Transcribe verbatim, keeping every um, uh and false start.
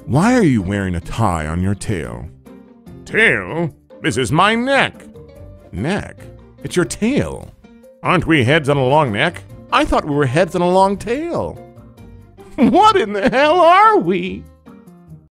Why are you wearing a tie on your tail? Tail? This is my neck. Neck? It's your tail. Aren't we heads on a long neck? I thought we were heads on a long tail. What in the hell are we?